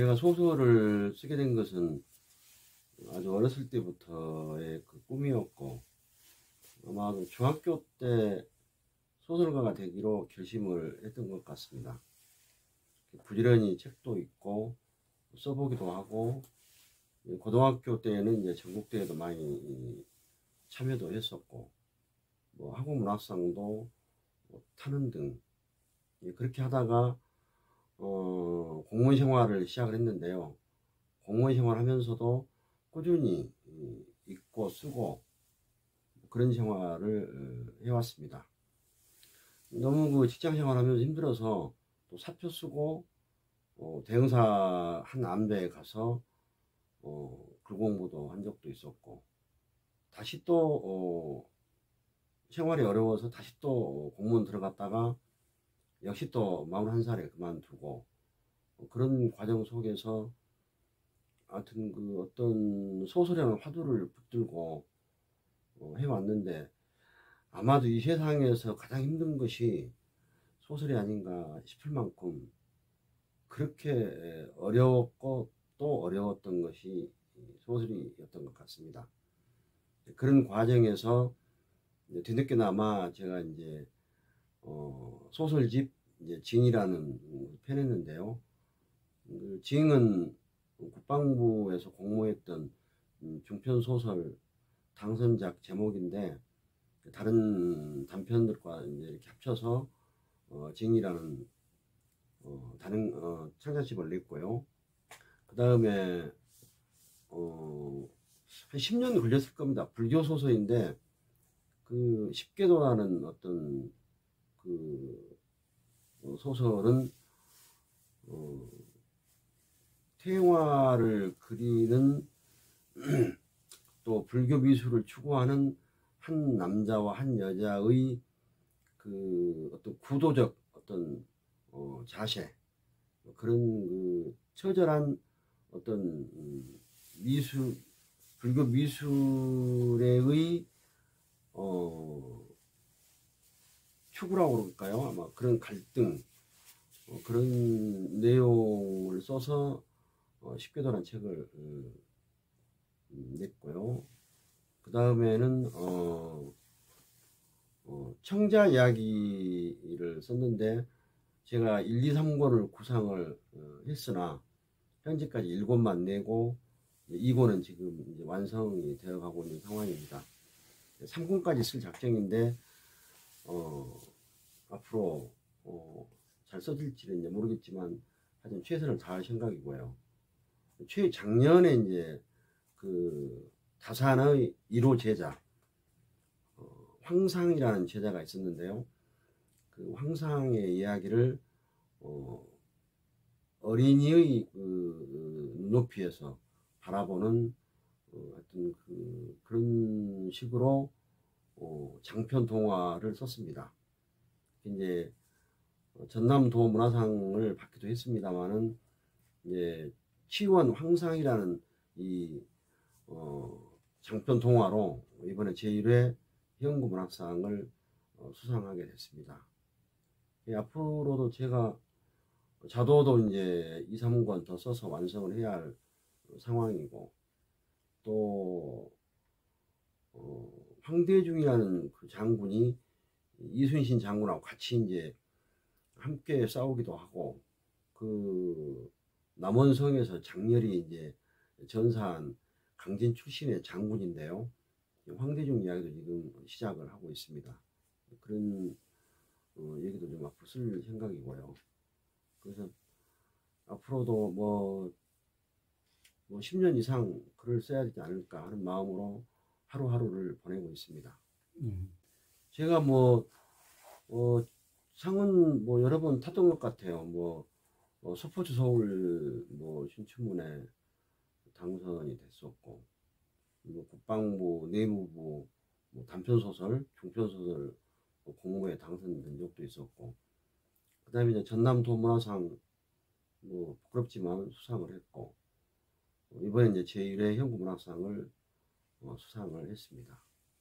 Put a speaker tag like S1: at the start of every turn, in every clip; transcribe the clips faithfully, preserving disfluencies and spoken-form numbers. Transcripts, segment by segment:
S1: 제가 소설을 쓰게 된 것은 아주 어렸을 때부터의 그 꿈이었고, 아마 중학교 때 소설가가 되기로 결심을 했던 것 같습니다. 부지런히 책도 읽고 써보기도 하고, 고등학교 때는 이제 전국대회도 많이 참여도 했었고, 뭐 한국문학상도 타는 등 그렇게 하다가 어, 공무원 생활을 시작을 했는데요. 공무원 생활 하면서도 꾸준히 읽고 쓰고 그런 생활을 해왔습니다. 너무 그 직장 생활하면서 힘들어서 또 사표 쓰고 어, 대형사 한 안배에 가서 어, 글공부도 한 적도 있었고, 다시 또 어, 생활이 어려워서 다시 또 공무원 들어갔다가 역시 또 마흔한 살에 그만두고, 그런 과정 속에서 하여튼 그 어떤 소설에는 화두를 붙들고 어, 해왔는데, 아마도 이 세상에서 가장 힘든 것이 소설이 아닌가 싶을 만큼 그렇게 어려웠고 또 어려웠던 것이 소설이었던 것 같습니다. 그런 과정에서 뒤늦게나마 제가 이제 어, 소설집 이제 징이라는 펴냈는데요. 그 징은 국방부에서 공모했던 중편 소설 당선작 제목인데, 다른 단편들과 이제 이렇게 합쳐서 어, 징이라는 어, 다른 어, 창작집을 냈고요. 그 다음에 어, 한 십 년 걸렸을 겁니다. 불교 소설인데 그 십계도라는 어떤 그 어, 소설은 어, 태화를 그리는 또 불교 미술을 추구하는 한 남자와 한 여자의 그 어떤 구도적 어떤 어, 자세, 그런 그 처절한 어떤 음, 미술, 불교 미술의 어, 추구라고 그럴까요? 아마 그런 갈등, 어, 그런 내용을 써서 어, 십계도라는 책을 음, 냈고요. 그 다음에는 어, 어, 청자 이야기를 썼는데, 제가 일, 이, 삼 권을 구상을 어, 했으나 현재까지 일 권만 내고 이 권은 지금 이제 완성이 되어 가고 있는 상황입니다. 삼 권까지 쓸 작정인데 어, 앞으로 어, 잘 써질지는 이제 모르겠지만 하여튼 최선을 다할 생각이고요. 최 작년에 이제 그 다산의 일 호 제자 어, 황상이라는 제자가 있었는데요. 그 황상의 이야기를 어, 어린이의 그 눈높이에서 바라보는 어, 하여튼 그 그런 식으로 어, 장편 동화를 썼습니다. 이제 전남도 문화상을 받기도 했습니다만은, 이제 치원 황상이라는 이 어, 장편 동화로 이번에 제일 회 희영구문학상을 어, 수상하게 됐습니다. 예, 앞으로도 제가 자도도 이제 이, 삼 권 더 써서 완성을 해야 할 상황이고, 또 어, 황대중이라는 그 장군이 이순신 장군하고 같이 이제 함께 싸우기도 하고, 그 남원성에서 장렬히 이제 전사한 강진 출신의 장군인데요. 황대중 이야기도 지금 시작을 하고 있습니다. 그런 어, 얘기도 좀 앞으로 쓸 생각이고요. 그래서 앞으로도 뭐, 뭐 십 년 이상 글을 써야 되지 않을까 하는 마음으로 하루하루를 보내고 있습니다. 음. 제가 뭐 어, 상은 뭐 여러 번 탔던 것 같아요. 뭐 어, 스포츠 서울 뭐 신춘문예 당선이 됐었고, 뭐 국방부, 내무부 뭐 단편소설, 중편소설 뭐 공모에 당선된 적도 있었고, 그 다음에 이제 전남도 문화상 뭐 부끄럽지만 수상을 했고, 이번에 이제 제일 회 현구문학상을 어, 수상을 했습니다.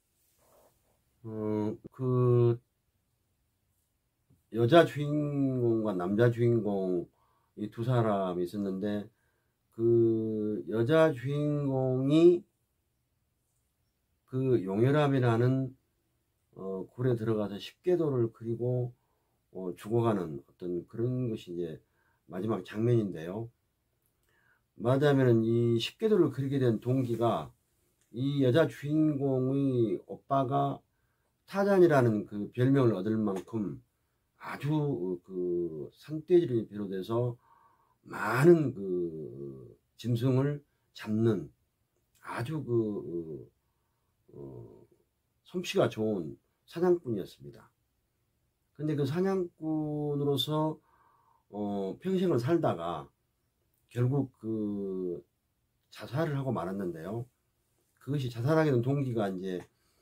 S1: 어, 그 여자 주인공과 남자 주인공 이 두 사람이 있었는데, 그 여자 주인공이 그 용혈암이라는 어, 굴에 들어가서 십계도를 그리고 어, 죽어가는 어떤 그런 것이 이제 마지막 장면인데요. 말하자면 이 십계도를 그리게 된 동기가 이 여자 주인공의 오빠가 타잔이라는 그 별명을 얻을 만큼 아주 그 산돼지를 비롯해서 많은 그 짐승을 잡는 아주 그 어, 솜씨가 좋은 사냥꾼이었습니다. 근데 그 사냥꾼으로서 어, 평생을 살다가 결국 그 자살을 하고 말았는데요. 그것이 자살하게 된 동기가 이제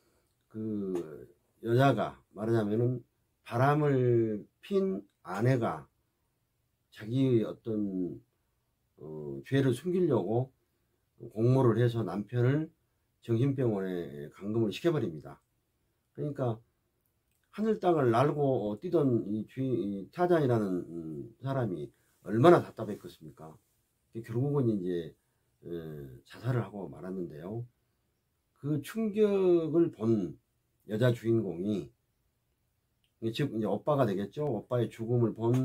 S1: 그 여자가 말하자면은 바람을 핀 아내가 자기의 어떤 어, 죄를 숨기려고 공모를 해서 남편을 정신병원에 감금을 시켜버립니다. 그러니까 하늘 땅을 날고 뛰던 이, 주인, 이 타잔이라는 음, 사람이 얼마나 답답했겠습니까? 결국은 이제 에, 자살을 하고 말았는데요. 그 충격을 본 여자 주인공이 즉 이제 오빠가 되겠죠. 오빠의 죽음을 본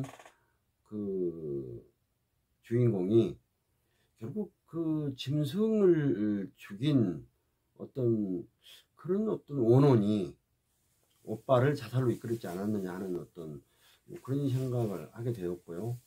S1: 그 주인공이 결국 그 짐승을 죽인 어떤 그런 어떤 원혼이 오빠를 자살로 이끌었지 않았느냐 하는 어떤 그런 생각을 하게 되었고요.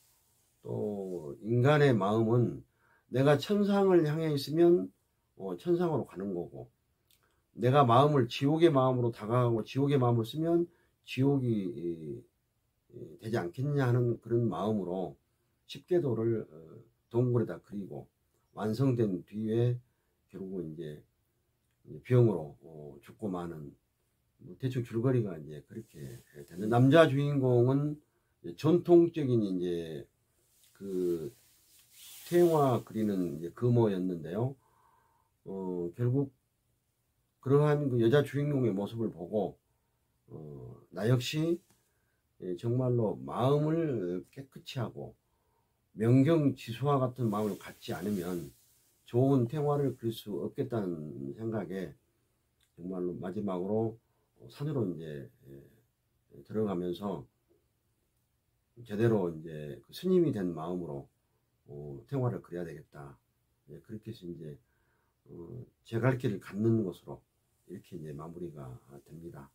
S1: 또 인간의 마음은 내가 천상을 향해 있으면 어, 천상으로 가는 거고, 내가 마음을 지옥의 마음으로 다가가고 지옥의 마음을 쓰면 지옥이 되지 않겠냐 하는 그런 마음으로 십계도를 동굴에다 그리고 완성된 뒤에 결국은 이제 병으로 죽고 마는 대충 줄거리가 이제 그렇게 되는. 남자 주인공은 전통적인 이제 그 태화 그리는 이제 금어였는데요. 어, 결국 그러한 그 여자 주인공의 모습을 보고 어, 나 역시 정말로 마음을 깨끗이 하고 명경지수와 같은 마음을 갖지 않으면 좋은 태화를 그릴 수 없겠다는 생각에 정말로 마지막으로 산으로 이제 들어가면서 제대로 이제 스님이 된 마음으로 어, 태화를 그려야 되겠다. 그렇게 해서 이제 어, 제 갈 길을 갖는 것으로 이렇게 이제 마무리가 됩니다.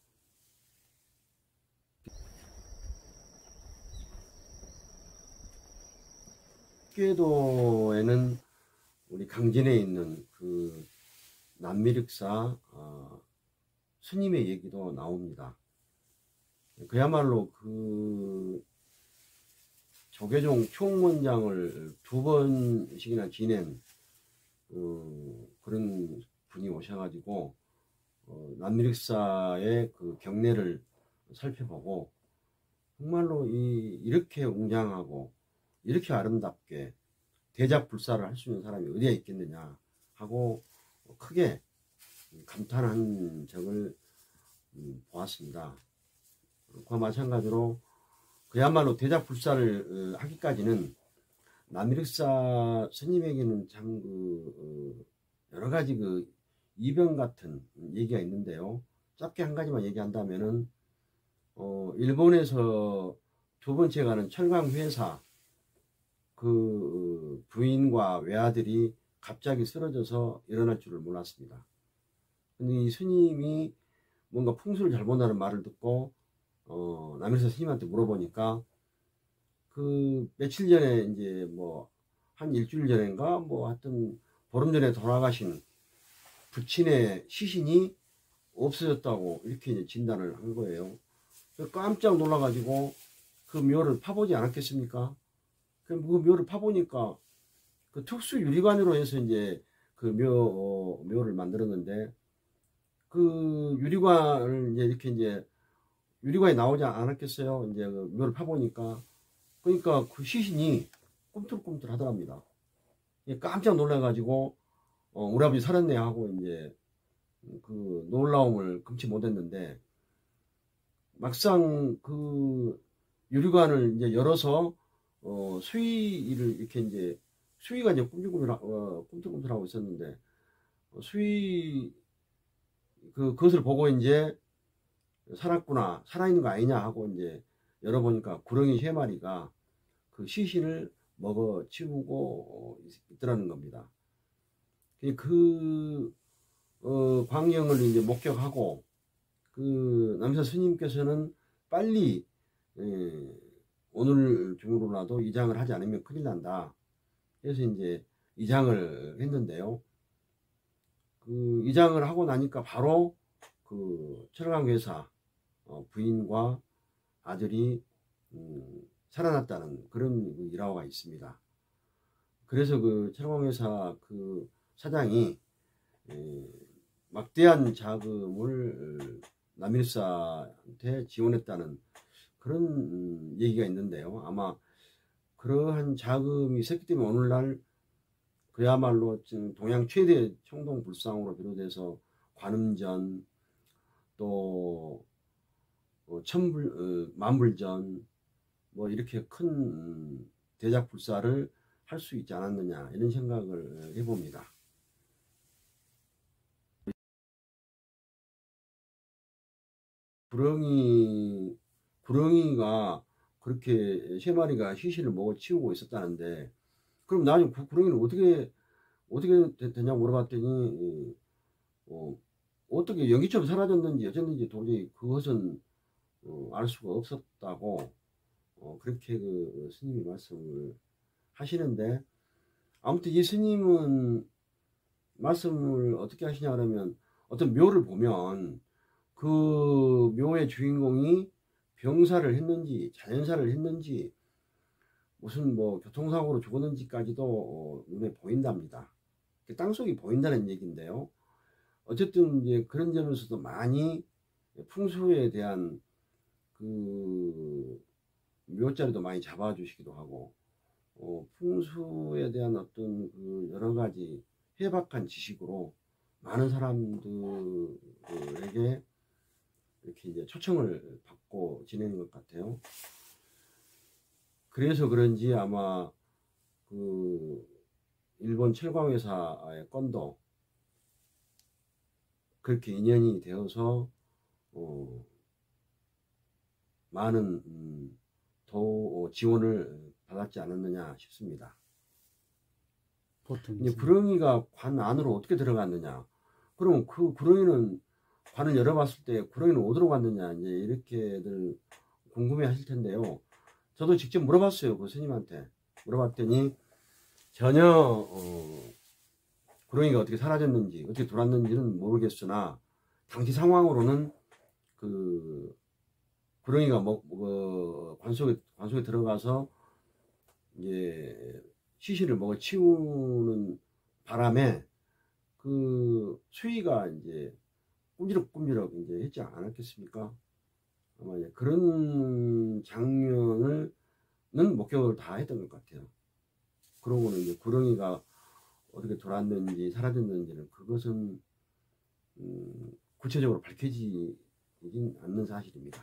S1: 십계도에는 우리 강진에 있는 그 남미륵사 어, 스님의 얘기도 나옵니다. 그야말로 그 조계종 총원장을 두 번씩이나 지낸 어, 그런 분이 오셔가지고 어, 남미륵사의 그 경례를 살펴보고 정말로 이, 이렇게 웅장하고 이렇게 아름답게 대작불사를 할 수 있는 사람이 어디에 있겠느냐 하고 크게 감탄한 적을 보았습니다. 그와 마찬가지로 그야말로 대작불사를 하기까지는 남미륵사 스님에게는 참 그 여러 가지 그 이변 같은 얘기가 있는데요. 짧게 한 가지만 얘기한다면은 어 일본에서 두 번째 가는 철강 회사 그 부인과 외아들이 갑자기 쓰러져서 일어날 줄을 몰랐습니다. 근데 이 스님이 뭔가 풍수를 잘 본다는 말을 듣고 어 남미륵사 스님한테 물어보니까 그 며칠 전에 이제 뭐 한 일주일 전인가 뭐 하여튼 보름 전에 돌아가신 부친의 시신이 없어졌다고 이렇게 이제 진단을 한 거예요. 깜짝 놀라가지고 그 묘를 파보지 않았겠습니까? 그 묘를 파보니까 그 특수 유리관으로 해서 이제 그 묘, 어, 묘를 만들었는데 그 유리관을 이제 이렇게 이제 유리관이 나오지 않았겠어요? 이제 그 묘를 파보니까. 그러니까 그 시신이 꿈틀꿈틀 하더랍니다. 깜짝 놀라가지고 어, 우리 아버지 살았네 하고 이제 그 놀라움을 금치 못했는데 막상 그 유리관을 이제 열어서 어, 수의를 이렇게 이제 수위가 이제 꿈틀꿈틀, 어, 꿈틀꿈틀하고 있었는데, 어, 수위, 그, 그것을 보고 이제 살았구나, 살아있는 거 아니냐 하고 이제 열어보니까 구렁이 세 마리가 그 시신을 먹어 치우고 있더라는 겁니다. 그, 어, 광경을 이제 목격하고, 그 남사 스님께서는 빨리, 에, 오늘 중으로라도 이장을 하지 않으면 큰일 난다. 그래서 이제 이장을 했는데요. 그 이장을 하고 나니까 바로 그 철강회사 어, 부인과 아들이 음, 살아났다는 그런 일화가 있습니다. 그래서 그 철강회사 그 사장이 에, 막대한 자금을 남일사한테 지원했다는 그런 음, 얘기가 있는데요. 아마 그러한 자금이 있었기 때문에 오늘날 그야말로 지금 동양 최대 총동불상으로 비롯해서 관음전, 또 어, 천불, 어, 만불전, 뭐 이렇게 큰 음, 대작불사를 할 수 있지 않았느냐 이런 생각을 해봅니다. 구렁이, 구렁이가 그렇게 세 마리가 시신을 먹어 치우고 있었다는데, 그럼 나중에 구- 구렁이는 어떻게, 어떻게 되냐고 물어봤더니, 어, 어떻게 연기처럼 사라졌는지 어쨌는지 도저히 그것은 어, 알 수가 없었다고, 어, 그렇게 그 스님이 말씀을 하시는데, 아무튼 이 스님은 말씀을 어떻게 하시냐 그러면, 어떤 묘를 보면 그 묘의 주인공이 병사를 했는지 자연사를 했는지 무슨 뭐 교통사고로 죽었는지까지도 어, 눈에 보인답니다. 땅속이 보인다는 얘기인데요. 어쨌든 이제 그런 점에서도 많이 풍수에 대한 그 묘자리도 많이 잡아주시기도 하고, 어, 풍수에 대한 어떤 그 여러 가지 해박한 지식으로 많은 사람들에게 이렇게 이제 초청을 받고 지내는 것 같아요. 그래서 그런지 아마 그 일본 철강회사의 건도 그렇게 인연이 되어서 어 많은 음 도 지원을 받았지 않았느냐 싶습니다.
S2: 보통
S1: 이제 구렁이가 관 안으로 어떻게 들어갔느냐? 그럼 그 구렁이는 관을 열어봤을 때 구렁이는 어디로 갔느냐? 이제 이렇게들 궁금해하실 텐데요. 저도 직접 물어봤어요. 그 스님한테 물어봤더니 전혀 어, 구렁이가 어떻게 사라졌는지 어떻게 돌았는지는 모르겠으나 당시 상황으로는 그 구렁이가 뭐, 뭐 관 속에 관 속에 들어가서 이제 시신을 먹어 치우는 바람에 그 수위가 이제 꿈지럭꿈지럭 이제 했지 않았겠습니까? 아마 이제 그런 장면을 는 목격을 다 했던 것 같아요. 그러고는 이제 구렁이가 어떻게 돌았는지 사라졌는지는 그것은 음, 구체적으로 밝혀지진 않는 사실입니다.